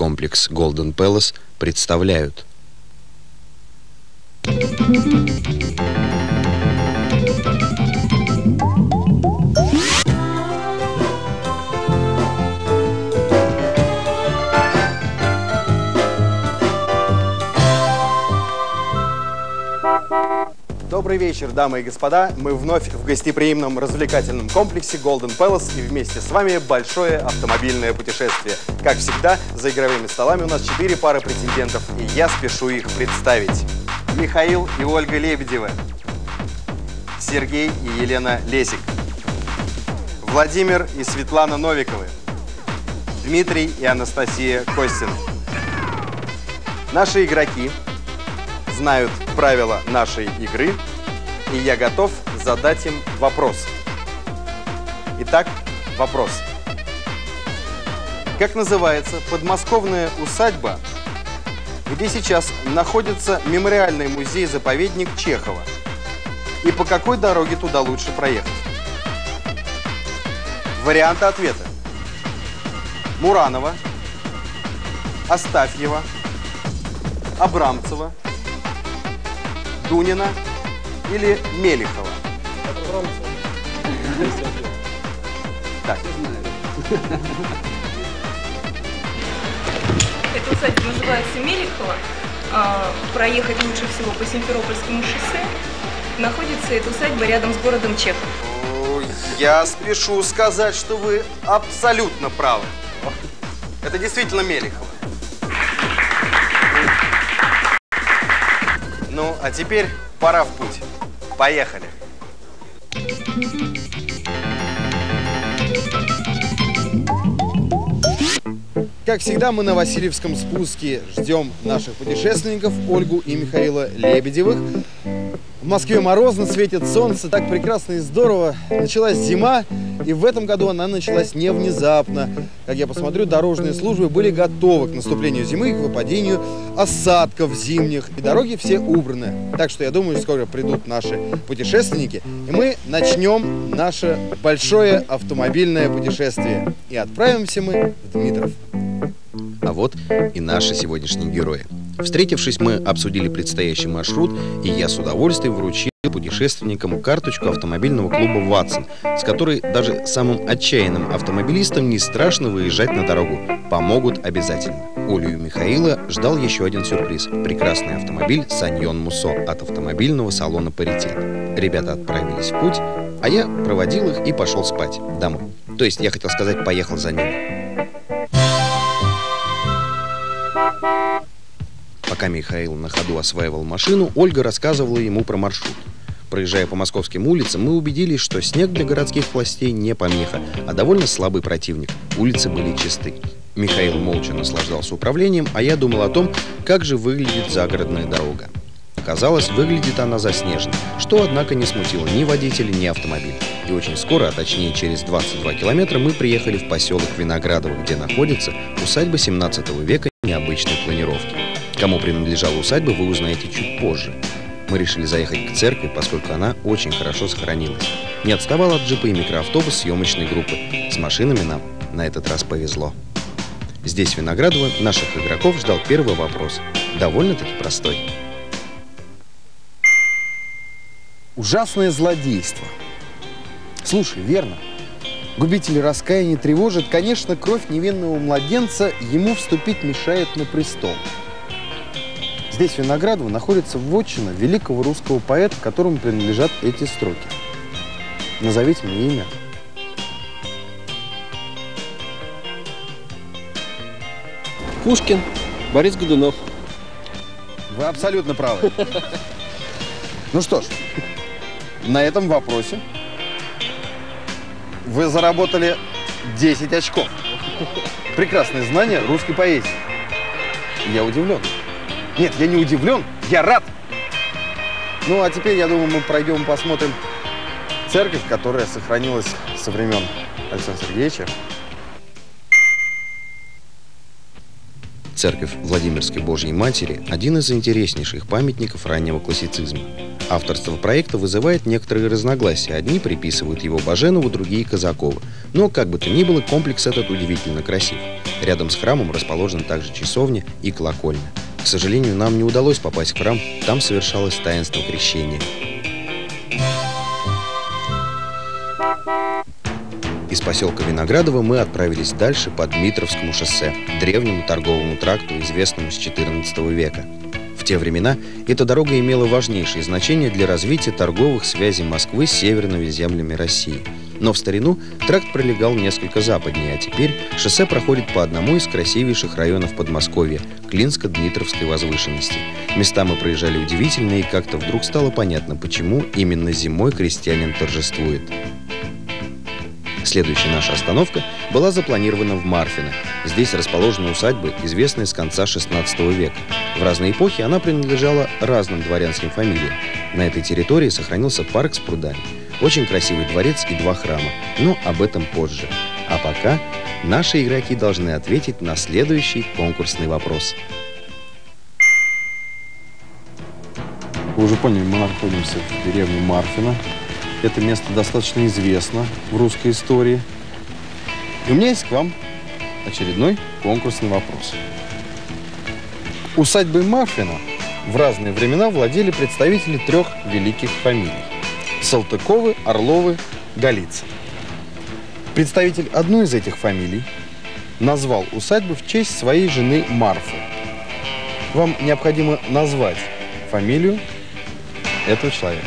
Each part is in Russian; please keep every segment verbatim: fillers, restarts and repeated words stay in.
комплекс Golden Palace представляют. Добрый вечер, дамы и господа. Мы вновь в гостеприимном развлекательном комплексе Golden Palace, и вместе с вами большое автомобильное путешествие. Как всегда, за игровыми столами у нас четыре пары претендентов, и я спешу их представить. Михаил и Ольга Лебедевы, Сергей и Елена Лесик, Владимир и Светлана Новиковы, Дмитрий и Анастасия Костины. Наши игроки знают правила нашей игры, и я готов задать им вопрос. Итак, вопрос. Как называется подмосковная усадьба, где сейчас находится мемориальный музей-заповедник Чехова? И по какой дороге туда лучше проехать? Варианты ответа: Муранова, Астафьева, Абрамцева, Дунина или Мелихова? Так. Эта усадьба называется Мелихова. Проехать лучше всего по Симферопольскому шоссе. Находится эта усадьба рядом с городом Чехов. Я спешу сказать, что вы абсолютно правы. Это действительно Мелихова. Ну, а теперь пора в путь. Поехали. Как всегда, мы на Васильевском спуске ждем наших путешественников Ольгу и Михаила Лебедевых. В Москве морозно, светит солнце, так прекрасно и здорово. Началась зима, и в этом году она началась не внезапно. Как я посмотрю, дорожные службы были готовы к наступлению зимы и к выпадению осадков зимних. И дороги все убраны. Так что я думаю, скоро придут наши путешественники, и мы начнем наше большое автомобильное путешествие. И отправимся мы в Дмитров. А вот и наши сегодняшние герои. Встретившись, мы обсудили предстоящий маршрут, и я с удовольствием вручил путешественникам карточку автомобильного клуба «Ватсон», с которой даже самым отчаянным автомобилистам не страшно выезжать на дорогу. Помогут обязательно. Олю и Михаила ждал еще один сюрприз – прекрасный автомобиль «Саньон Муссо» от автомобильного салона «Паритет». Ребята отправились в путь, а я проводил их и пошел спать домой. То есть я хотел сказать, поехал за ними. Пока Михаил на ходу осваивал машину, Ольга рассказывала ему про маршрут. Проезжая по московским улицам, мы убедились, что снег для городских властей не помеха, а довольно слабый противник. Улицы были чисты. Михаил молча наслаждался управлением, а я думал о том, как же выглядит загородная дорога. Оказалось, выглядит она заснеженно, что, однако, не смутило ни водителя, ни автомобиля. И очень скоро, а точнее через двадцать два километра, мы приехали в поселок Виноградово, где находится усадьба семнадцатого века необычной планировки. Кому принадлежала усадьба, вы узнаете чуть позже. Мы решили заехать к церкви, поскольку она очень хорошо сохранилась. Не отставал от джипа и микроавтобус съемочной группы. С машинами нам на этот раз повезло. Здесь, в Виноградово, наших игроков ждал первый вопрос. Довольно-таки простой. Ужасное злодейство. Слушай, верно. Губители раскаяния тревожит. Конечно, кровь невинного младенца ему вступить мешает на престол. Здесь, в Виноградово, находится вотчина великого русского поэта, которому принадлежат эти строки. Назовите мне имя. Пушкин Борис Годунов. Вы абсолютно правы. Ну что ж, на этом вопросе вы заработали десять очков. Прекрасное знание русской поэзии. Я удивлен. Нет, я не удивлен, я рад. Ну, а теперь, я думаю, мы пройдем и посмотрим церковь, которая сохранилась со времен Александра Сергеевича. Церковь Владимирской Божьей Матери – один из интереснейших памятников раннего классицизма. Авторство проекта вызывает некоторые разногласия. Одни приписывают его Баженову, другие – Казакову. Но, как бы то ни было, комплекс этот удивительно красив. Рядом с храмом расположена также часовня и колокольня. К сожалению, нам не удалось попасть в храм, там совершалось таинство крещения. Из поселка Виноградово мы отправились дальше по Дмитровскому шоссе, древнему торговому тракту, известному с четырнадцатого века. В те времена эта дорога имела важнейшее значение для развития торговых связей Москвы с северными землями России. Но в старину тракт пролегал несколько западнее, а теперь шоссе проходит по одному из красивейших районов Подмосковья – Клинско-Дмитровской возвышенности. Места мы проезжали удивительные, и как-то вдруг стало понятно, почему именно зимой крестьянин торжествует. Следующая наша остановка была запланирована в Марфино. Здесь расположена усадьба, известная с конца шестнадцатого века. В разные эпохи она принадлежала разным дворянским фамилиям. На этой территории сохранился парк с прудами, очень красивый дворец и два храма, но об этом позже. А пока наши игроки должны ответить на следующий конкурсный вопрос. Вы уже поняли, мы находимся в деревне Марфино. Это место достаточно известно в русской истории. И у меня есть к вам очередной конкурсный вопрос. Усадьбой Марфино в разные времена владели представители трех великих фамилий – Салтыковы, Орловы, Голицын. Представитель одной из этих фамилий назвал усадьбу в честь своей жены Марфы. Вам необходимо назвать фамилию этого человека.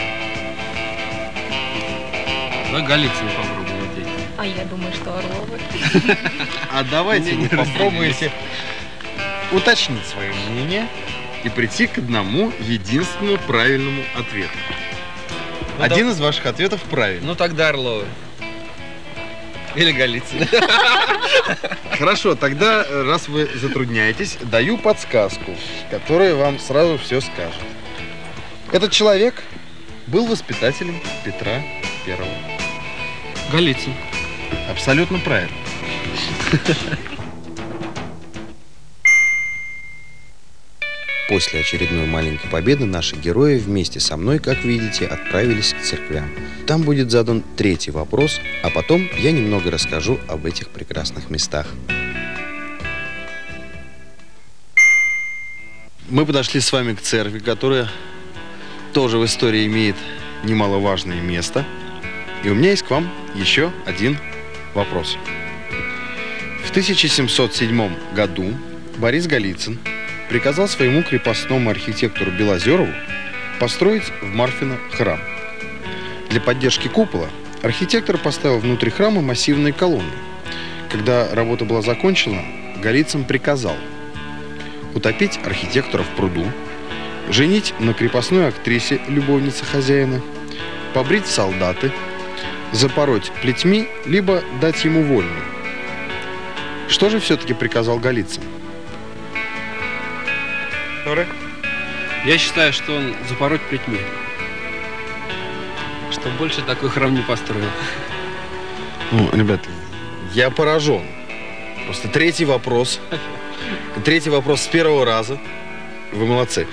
Давай Голицын попробуем ответить. А я думаю, что Орловы. А давайте вы попробуете уточнить свое мнение и прийти к одному единственному правильному ответу. Ну, Один да. из ваших ответов правильный. Ну тогда Орловы. Или Голицын. Хорошо, тогда, раз вы затрудняетесь, даю подсказку, которая вам сразу все скажет. Этот человек был воспитателем Петра Первого. Голицын. Абсолютно правильно. После очередной маленькой победы наши герои вместе со мной, как видите, отправились к церквям. Там будет задан третий вопрос, а потом я немного расскажу об этих прекрасных местах. Мы подошли с вами к церкви, которая тоже в истории имеет немаловажное место. И у меня есть к вам еще один вопрос. В тысяча семьсот седьмом году Борис Голицын приказал своему крепостному архитектору Белозерову построить в Марфино храм. Для поддержки купола архитектор поставил внутри храма массивные колонны. Когда работа была закончена, Голицын приказал утопить архитектора в пруду, женить на крепостной актрисе, любовнице хозяина, побрить солдаты, запороть плетьми, либо дать ему вольную. Что же все-таки приказал Голицын? Я считаю, что он запороть плетьми. Что больше такой храм не построил. Ну, ребят, я поражен. Просто третий вопрос. Третий вопрос с первого раза. Вы молодцы.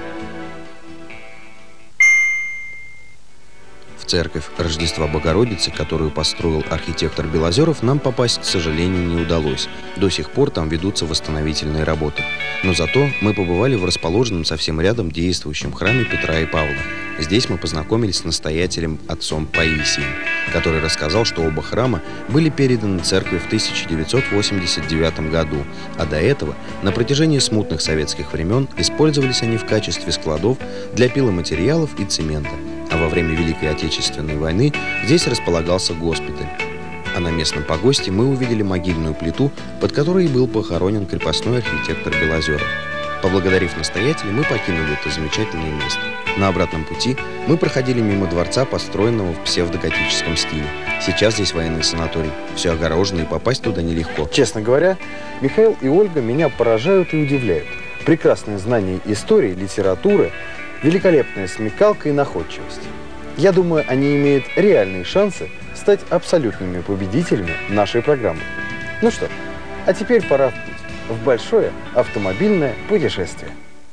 В церковь Рождества Богородицы, которую построил архитектор Белозеров, нам попасть, к сожалению, не удалось. До сих пор там ведутся восстановительные работы. Но зато мы побывали в расположенном совсем рядом действующем храме Петра и Павла. Здесь мы познакомились с настоятелем отцом Паисием, который рассказал, что оба храма были переданы церкви в тысяча девятьсот восемьдесят девятом году, а до этого на протяжении смутных советских времен использовались они в качестве складов для пиломатериалов и цемента. А во время Великой Отечественной войны здесь располагался госпиталь. А на местном погосте мы увидели могильную плиту, под которой был похоронен крепостной архитектор Белозеров. Поблагодарив настоятеля, мы покинули это замечательное место. На обратном пути мы проходили мимо дворца, построенного в псевдоготическом стиле. Сейчас здесь военный санаторий. Все огорожено, и попасть туда нелегко. Честно говоря, Михаил и Ольга меня поражают и удивляют. Прекрасное знание истории, литературы, великолепная смекалка и находчивость. Я думаю, они имеют реальные шансы стать абсолютными победителями нашей программы. Ну что, а теперь пора в путь. в большое автомобильное путешествие.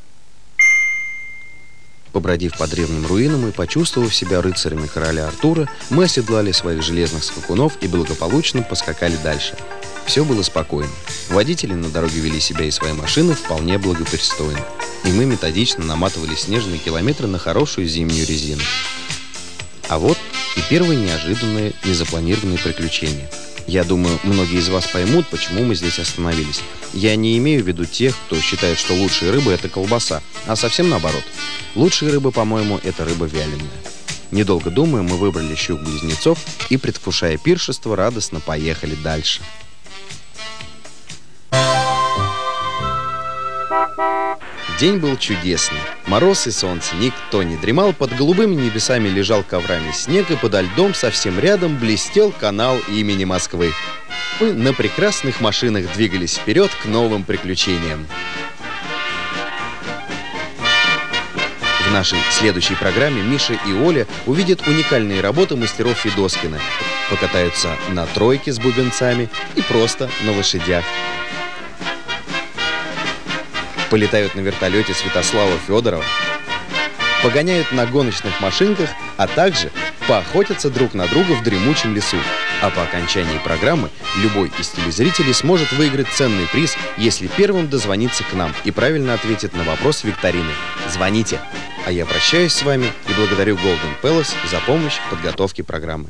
Побродив по древним руинам и почувствовав себя рыцарями короля Артура, мы оседлали своих железных скакунов и благополучно поскакали дальше. Все было спокойно. Водители на дороге вели себя и свои машины вполне благопристойно. И мы методично наматывали снежные километры на хорошую зимнюю резину. А вот и первые неожиданные, незапланированные приключения. Я думаю, многие из вас поймут, почему мы здесь остановились. Я не имею в виду тех, кто считает, что лучшая рыба – это колбаса, а совсем наоборот. Лучшая рыба, по-моему, это рыба вяленая. Недолго думая, мы выбрали щук-близнецов и, предвкушая пиршество, радостно поехали дальше. День был чудесный. Мороз и солнце, никто не дремал, под голубыми небесами лежал коврами снег, и подо льдом совсем рядом блестел канал имени Москвы. Мы на прекрасных машинах двигались вперед к новым приключениям. В нашей следующей программе Миша и Оля увидят уникальные работы мастеров Федоскина, покатаются на тройке с бубенцами и просто на лошадях. Полетают на вертолете Святослава Федорова, погоняют на гоночных машинках, а также поохотятся друг на друга в дремучем лесу. А по окончании программы любой из телезрителей сможет выиграть ценный приз, если первым дозвонится к нам и правильно ответит на вопрос викторины. Звоните! А я прощаюсь с вами и благодарю Golden Palace за помощь в подготовке программы.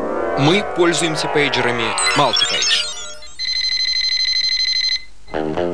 Мы пользуемся пейджерами Multipage.